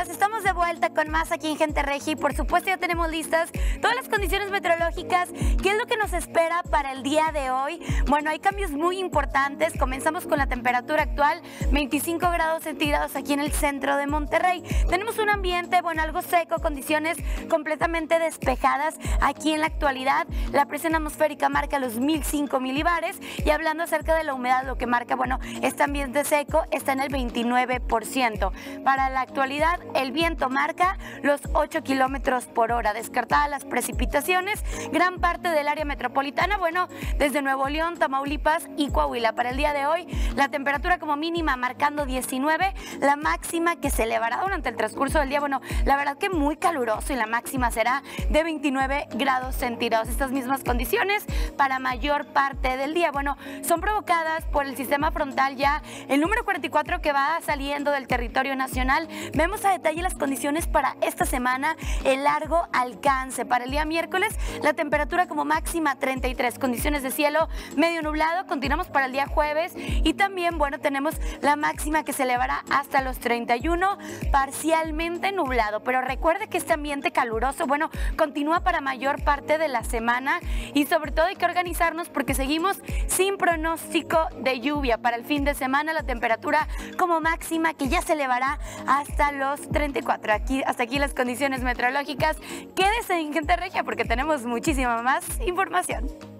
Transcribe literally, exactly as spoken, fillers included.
días, estamos de vuelta con más aquí en Gente Regia y por supuesto ya tenemos listas todas las condiciones meteorológicas. ¿Qué es lo que nos espera para el día de hoy? Bueno, hay cambios muy importantes. Comenzamos con la temperatura actual, veinticinco grados centígrados aquí en el centro de Monterrey. Tenemos un ambiente, bueno, algo seco, condiciones completamente despejadas aquí en la actualidad. La presión atmosférica marca los mil cinco milibares y hablando acerca de la humedad, lo que marca, bueno, este ambiente seco está en el veintinueve por ciento. Para la actualidad, el viento marca los ocho kilómetros por hora. Descartadas las precipitaciones, gran parte del área metropolitana, bueno, desde Nuevo León, Tamaulipas y Coahuila. Para el día de hoy, la temperatura como mínima marcando diecinueve, la máxima que se elevará durante el transcurso del día, bueno, la verdad que muy caluroso y la máxima será de veintinueve grados centígrados. Estas mismas condiciones para mayor parte del día, bueno, son provocadas por el sistema frontal ya, el número cuarenta y cuatro que va saliendo del territorio nacional. Vemos a detalle las condiciones para esta semana, el largo alcance. Para el día miércoles, la temperatura como máxima treinta y tres, condiciones de cielo medio nublado. Continuamos para el día jueves y también, bueno, tenemos la máxima que se elevará hasta los treinta y uno, parcialmente nublado. Pero recuerde que este ambiente caluroso, bueno, continúa para mayor parte de la semana y sobre todo hay que organizarnos porque seguimos sin pronóstico de lluvia. Para el fin de semana, la temperatura como máxima que ya se elevará hasta los treinta y cuatro. Aquí, hasta aquí las condiciones meteorológicas. Quédese en Gente Regia porque tenemos muchísima más información.